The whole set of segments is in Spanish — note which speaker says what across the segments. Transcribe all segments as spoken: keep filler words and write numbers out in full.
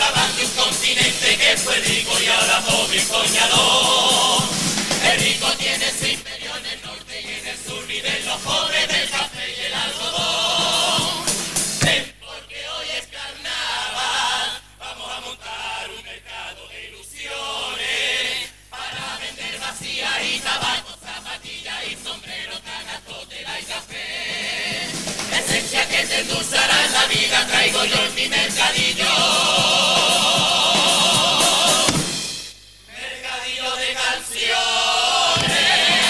Speaker 1: hablaban de un continente que fue rico y ahora pobre y soñador. El rico tiene su imperio en el norte y en el sur viven los pobres del café y el algodón. Ven porque hoy es carnaval, vamos a montar un mercado de ilusiones para vender vacías y tabaco, zapatillas y sombreros, canastos, tela y café. Esencia que te endulzará en la vida, traigo yo en mi mercadillo. Mercadillo de canciones.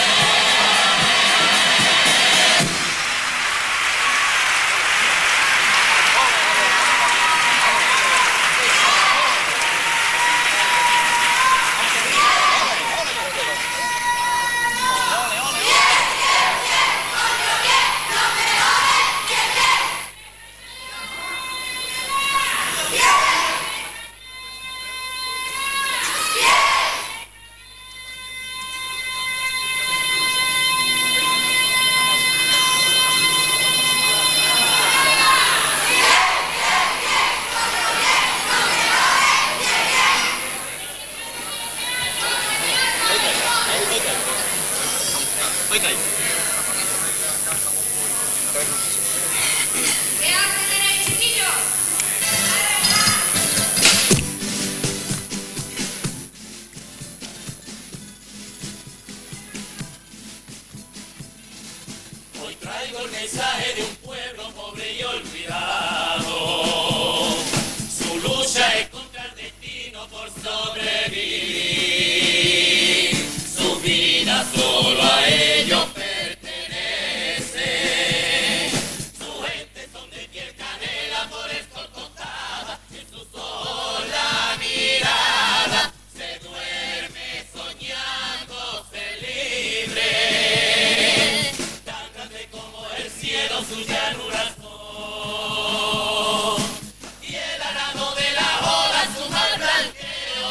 Speaker 2: ¿Qué hacen ahí, chiquillos?
Speaker 1: Hoy traigo el mensaje de un pueblo pobre y olvidado. Su lucha es contra el destino por sobrevivir. Su vida solo a ellos pertenece. Su gente son de piel canela, por esto tostada. En sus ojos la mirada se duerme soñándose libre. Tan grande como el cielo su llanura son. Y el arado de la ola su mar blanqueo.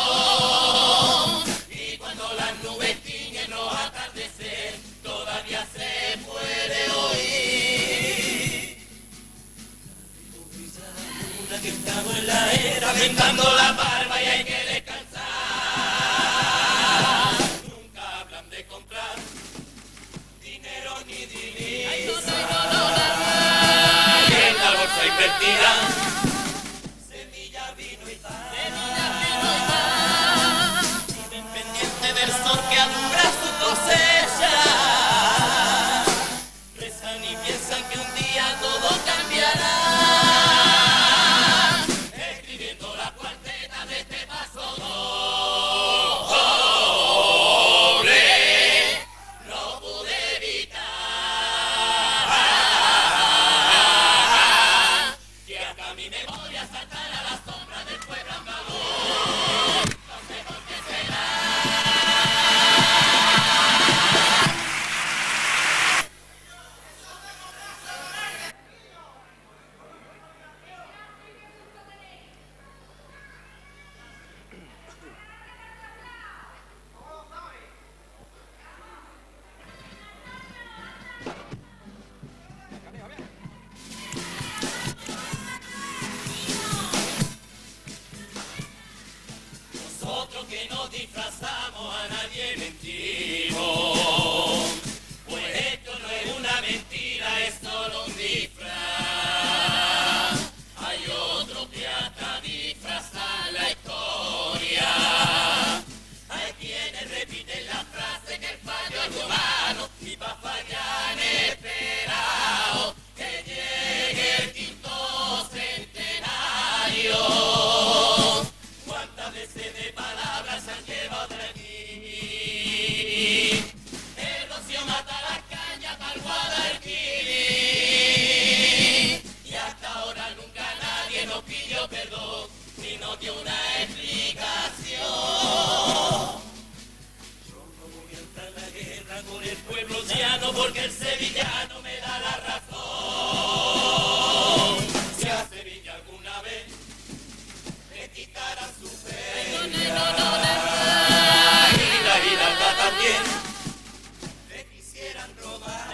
Speaker 1: Y cuando las nubes tiñen los atardecer, todavía se puede oír. Una que estamos en la era, vendando la barba y hay que descansar. Nunca hablan de comprar dinero ni divisas. Y en la bolsa invertida, semilla, vino y pan. Viven pendiente del sol que alumbra su cosecha. Rezan y piensan que un día todo cambiará. Escribiendo la cuarteta de este paso doble, no pude evitar que acá mi memoria saltara a la sombra del pueblo andaluz. No sé por qué será. Nosotros que nos disfrazamos a nadie mentimos, pues esto no es una mentira, es solo un disfraz. Hay otro que hasta disfrazan la historia. Hay quienes repiten la frase que el fallo es humano y pa' fallar han esperado que llegue el quinto centenario. ¿Cuántas veces de palabras se han llevado de aquí? El rocío mata las cañas, tal Guadalquivir. Y hasta ahora nunca nadie nos pidió perdón ni nos dio una explicación. Yo no voy a entrar en la guerra con el pueblo llano porque el sevillano me da la razón. Si a Sevilla alguna vez le quitaran su fe, y la Giralda también le quisieran robar.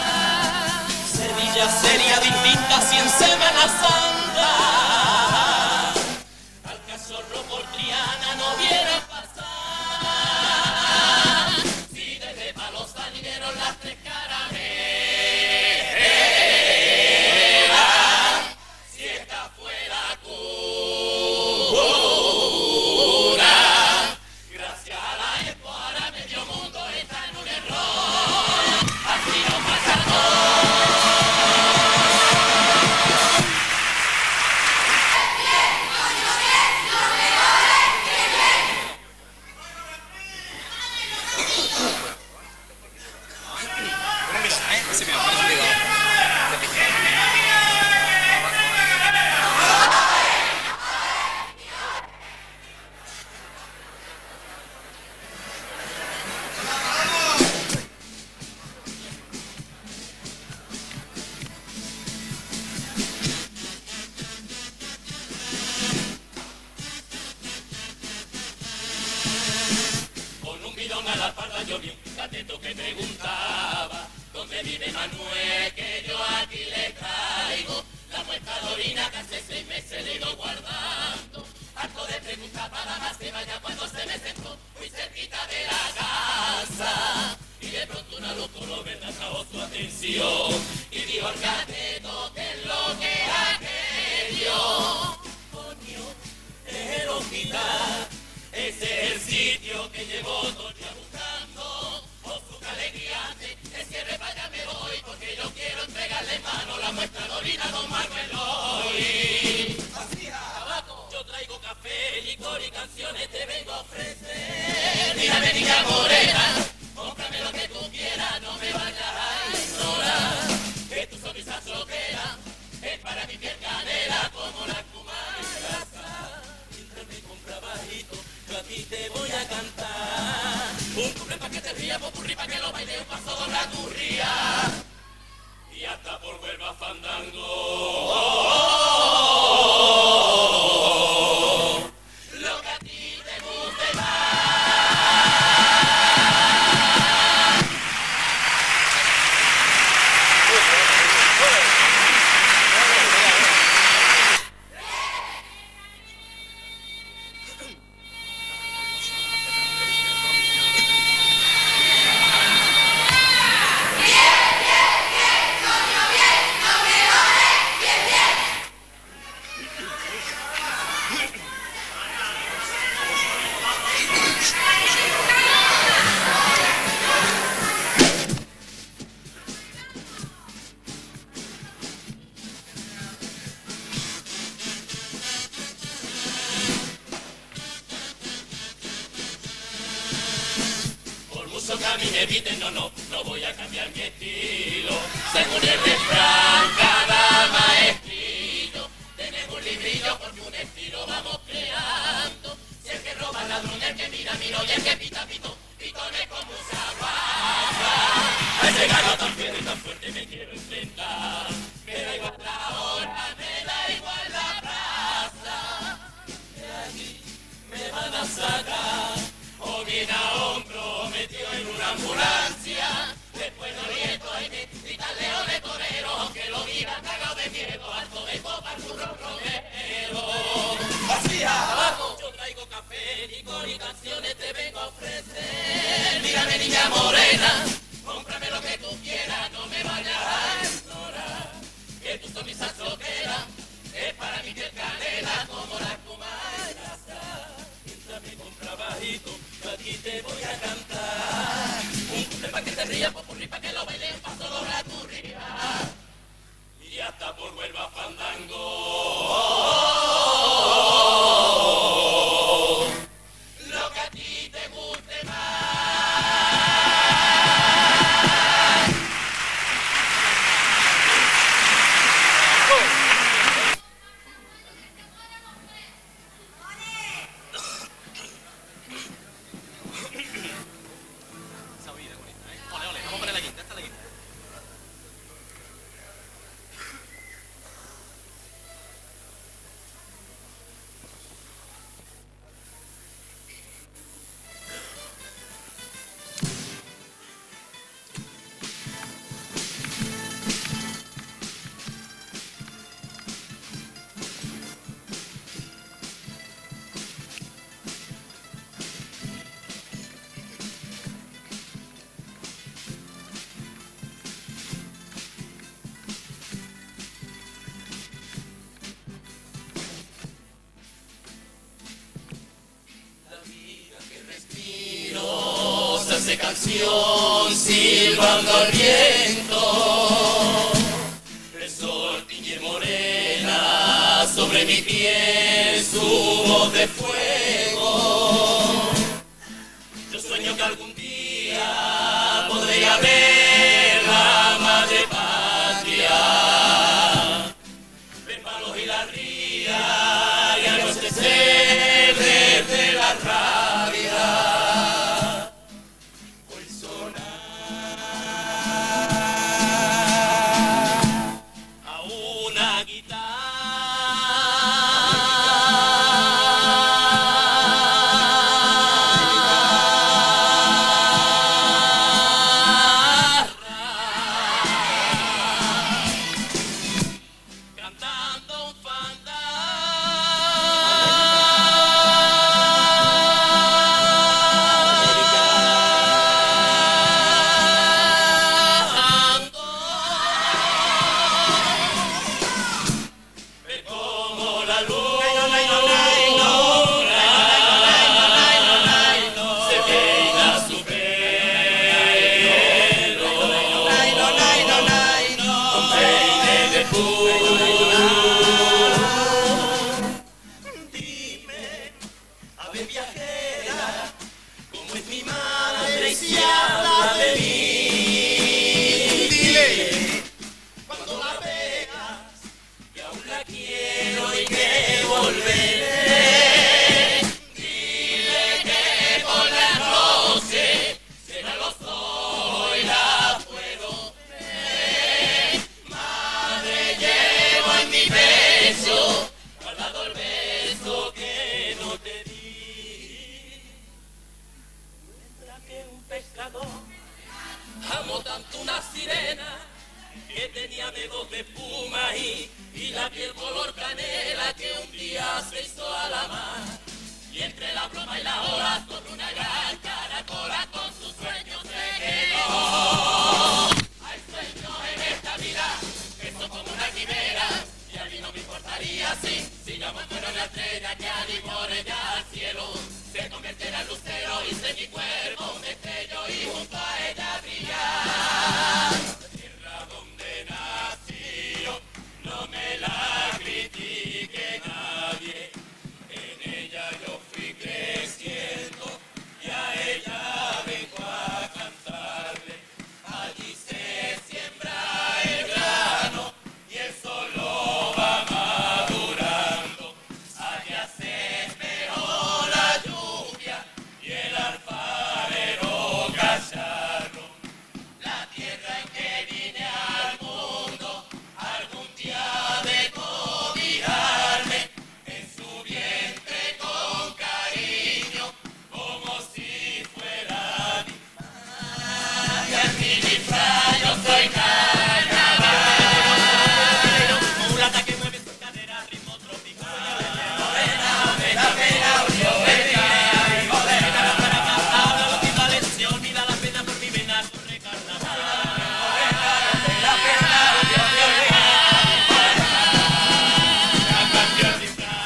Speaker 1: Sevilla sería distinta si en Semana Santa yo vi un cateto que preguntaba ¿dónde vive Manuel? Que yo aquí le traigo la muestra de orina que hace seis meses le he ido guardando. Harto de preguntar para más que vaya cuando se me sentó muy cerquita de la casa. Y de pronto una locolovera atrajo su atención y dijo al cateto que es lo que es aquello. Coño, es el hospital, ese es el sitio que llevo todo el día buscando. Oh, su alegría, es que repaya me voy porque yo quiero entregarle en mano la muestra de orina a don Manuel hoy. Así abajo, yo traigo café, licor y canciones te vengo a ofrecer. Mírame niña morena, cómprame lo que tú quieras, no me vayas a ignorar. Que tu sonrisa soquera es para mi piel canela como la espuma en grasa. Mientras me compra bajito, yo a ti te voy a cantar. Un cumple pa' que te rías, popurrí pa' que lo baile, un paso dobla tu ría. Y hasta por Huelva fandango. Oh, oh, oh, oh. Lo que a ti te guste más. No, no, no voy a cambiar mi estilo. Según el refrán, cada maestrillo tenemos un librillo porque un estilo vamos creando. Si el que roba ladrón, el que mira miro y el que pita pito, pitones como mucha guapa. A ese gano tan fiero y tan fuerte me quiero enfrentar. Me da igual la hora, me da igual la plaza. De aquí me van a sacar. O bien a hombro metido en una ambulancia. Después no nieto y me gritan leones toreros. Aunque lo digan cagado de miedo. Alto de copa, burro romero. Así abajo yo traigo café, licor y canciones te vengo a ofrecer. Mírame niña morena, cómprame lo que tú quieras. No me vayas a ignorar. Que tu sonrisa soquera es para mi piel canela como la espuma de grasa. Mientras me compra bajito, yo aquí te voy a cantar. Un cumple pa' que te rías, popurrí pa' que lo baile, un paso dobla tu ría. Y hasta por Huelva fandango. Lo que a ti te guste más. De canción silbando al viento, el sol tiñe morena sobre mi piel su voz de fuego. Yo sueño que algún día podré ver la madre patria, ver palos y la ría y anochecer desde la rabia. Dime, ave viajera, cómo es mi madre y si habla de mí. Dile, cuando la veas, que aún la quiero y que volveré. Dile que por la noche cierra los ojos y la puedo ver. Madre, llevo en mi pecho guardado el beso que no te di. Mientras que un pescador amó tanto una sirena que tenía dedos de espuma y, y la piel color canela, que un día se hizo a la mar. Y entre la broma y la ola sobre una gran caracola con sus sueños se quedó. Hay sueños en esta vida que son como una quimera, y a mí no me importaría si, si yo me fuera una estrella que al ir por ella al cielo se convirtiera en lucero y sé mi cuerpo un destello y junto a ella brillar. La tierra donde nací yo, no me la critique nadie. En ella yo fui creciendo y a ella vengo a cantarle. Allí se siembra el grano y el sol lo va madurando. Allá se mejor la lluvia y el alfarero cacharro. La tierra en que vine al mundo algún día ha de cobijarme en su vientre con cariño, como si fuera mi madre. En mi disfraz yo soy carnaval, mulata que mueve su cadera, ritmo tropical. Morena, pena, pena, yo venga, y morena para cantar, la última lección, mira la pena por mi vena, corre carnaval. Morena, la pena, yo venga, la canción disfraz.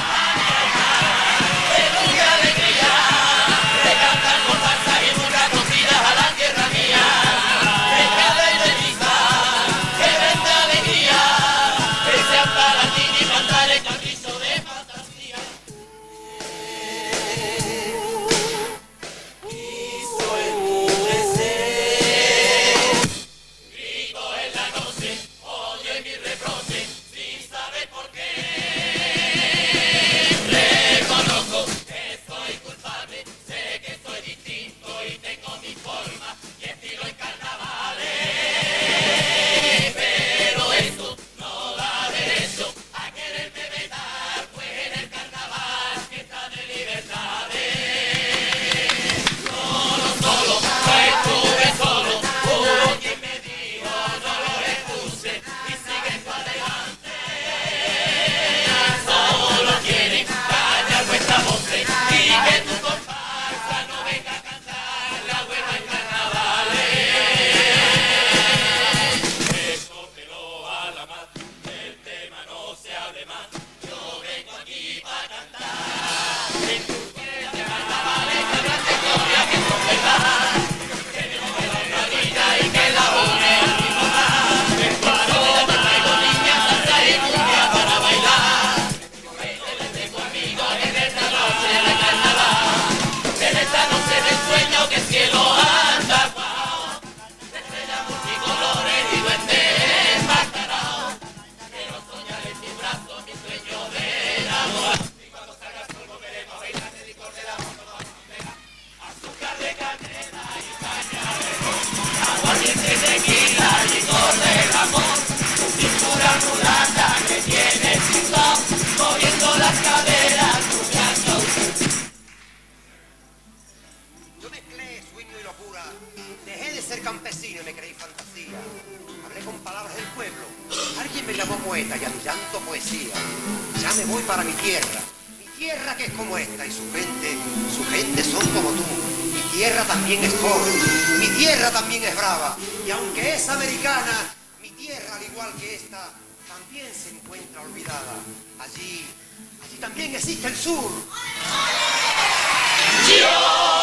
Speaker 3: Yo mezclé sueño y locura, dejé de ser campesino y me creí fantasía. Hablé con palabras del pueblo, alguien me llamó poeta y a mi llanto poesía. Ya me voy para mi tierra, mi tierra que es como esta, y su gente, su gente son como tú. Mi tierra también es joven, mi tierra también es brava, y aunque es americana, mi tierra al igual que esta, también se encuentra olvidada. Allí, allí también existe el sur.
Speaker 1: Yo